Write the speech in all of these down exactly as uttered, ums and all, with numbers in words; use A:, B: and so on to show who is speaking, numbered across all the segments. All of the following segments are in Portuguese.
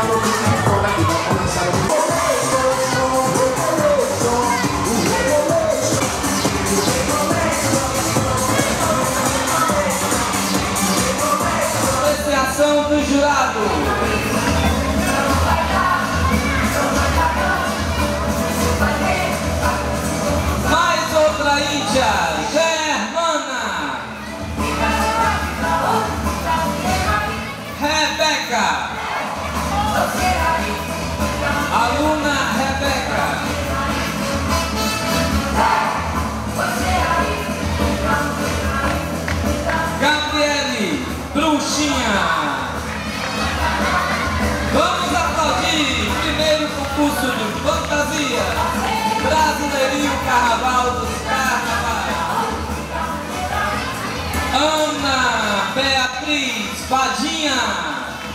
A: Apreciação do jurado. Mais outra índia, Germana. Rebeca. Aluna Rebeca. Gabriele Bruxinha. Vamos aplaudir primeiro concurso de fantasia Brasileirinho Carnaval dos Carnavais. Ana Beatriz Padinha.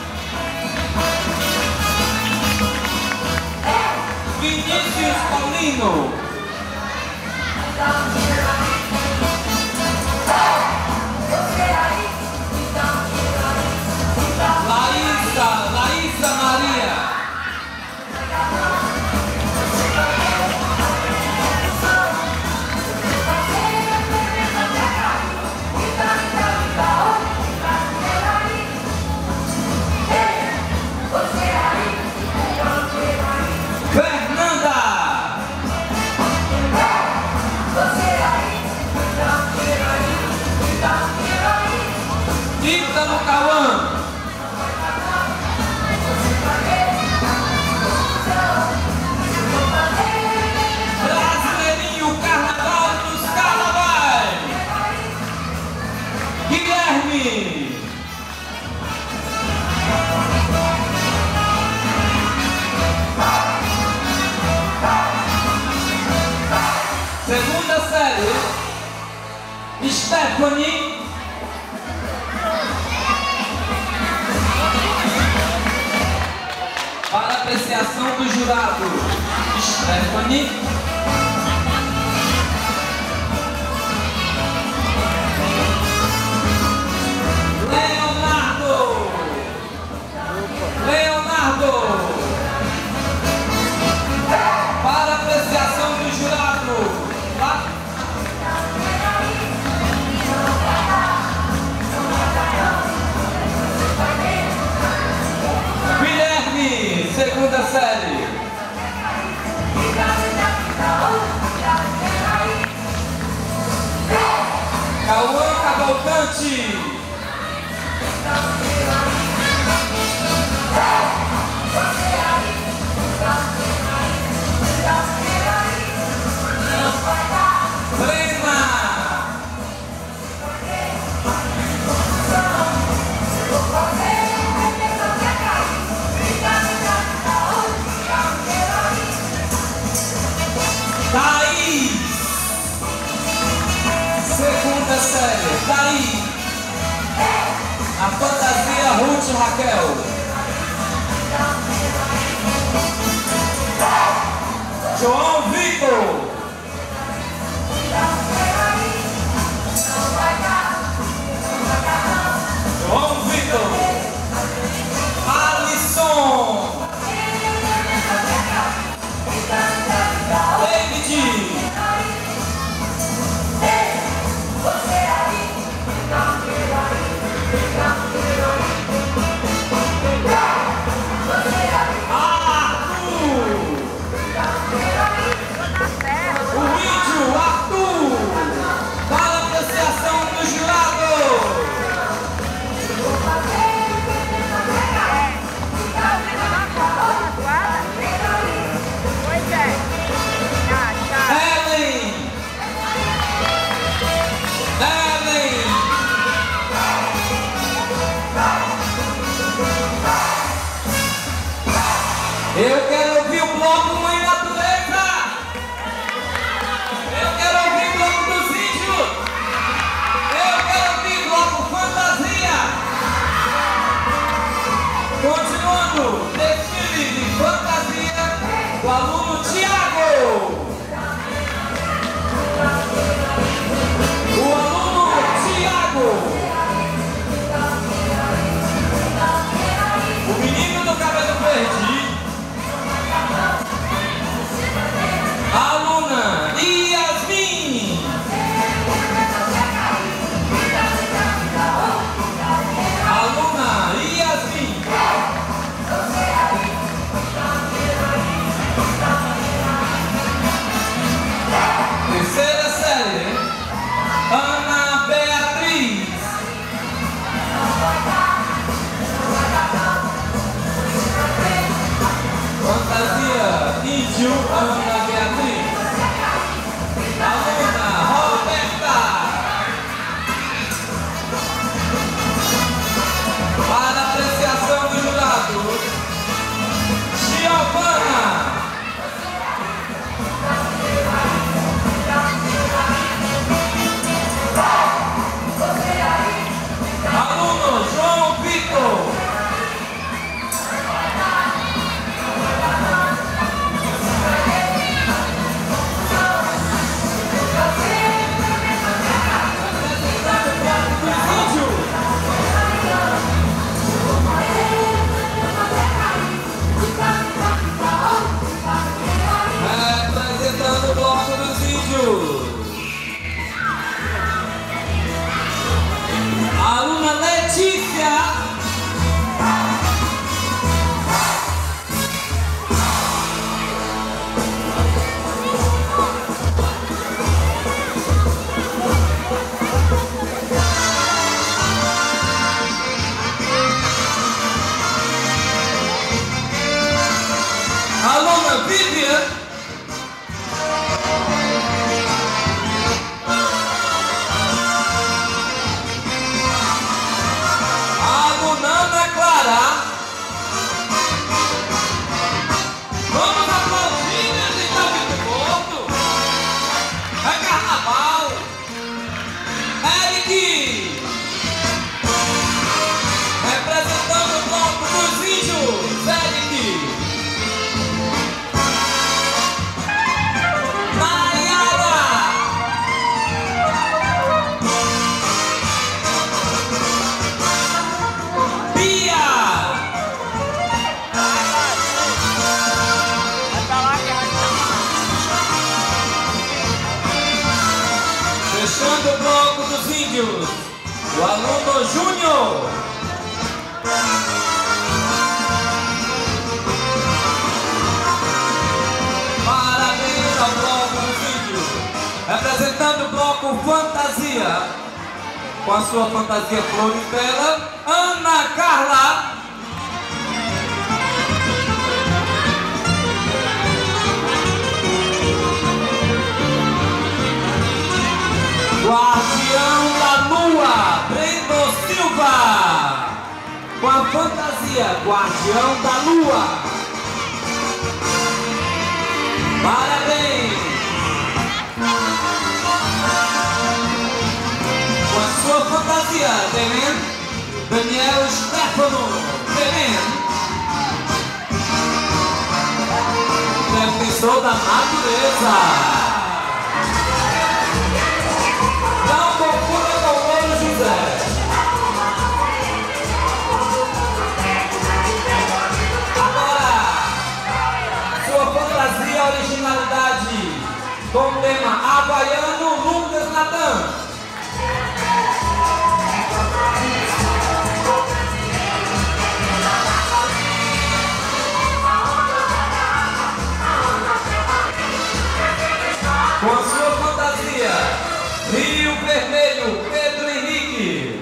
A: Vinícius Paulino. Laísa, Laísa Maria. Ítalo Cauã. Brasileirinho Carnaval dos Carnavais. Guilherme. Segunda série, Stephanie. Para apreciação do jurado, Stephanie. Leonardo. Leonardo. Para apreciação do jurado, lá. Guilherme, segunda série. Cauã Cavalcante. Brena. Thaís. Segunda série, Thaís. A fantasia Ruth Raquel. João Vitor. João Vitor. Alisson. David. Arthur. aluna Letícia. Aluna Vivian. Aluna Ana Clara. Vamos aplaudir, né? Gente, tá muito morto. É carnaval. Eric. Representando o bloco dos índios. Eric. Fechando o bloco dos índios, o aluno Júnior. Parabéns ao bloco dos índios. Representando o bloco Fantasia, com a sua fantasia Flores Bela, Ana Carla. Guardião da Lua, Breno Silva, com a fantasia Guardião da Lua. Parabéns! Com a sua fantasia, Demen, Daniel Stefano, Demen, defensor da natureza. Originalidade com o tema havaiano, Lucas Natan. Com a sua fantasia Rio Vermelho, Pedro Henrique.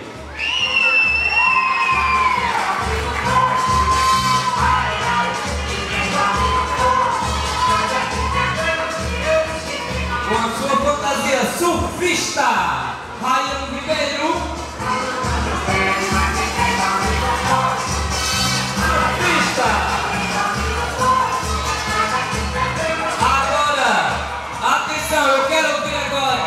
A: Com a sua fantasia surfista, Ryan Ribeiro. Surfista. Agora, atenção, eu quero ouvir agora.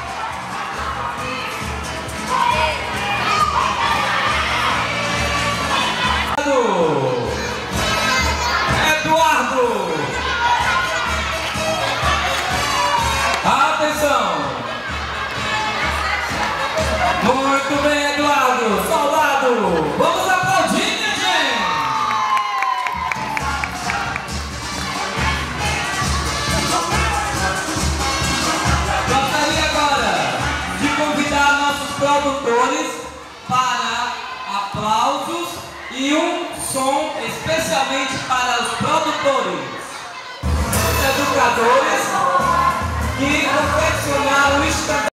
A: Eduardo. Atenção! Muito bem, Eduardo! Soldado! Vamos aplaudir, minha gente! Gostaria agora de convidar nossos produtores para aplausos e um som especialmente para os produtores, os educadores que confeccionaram o stand.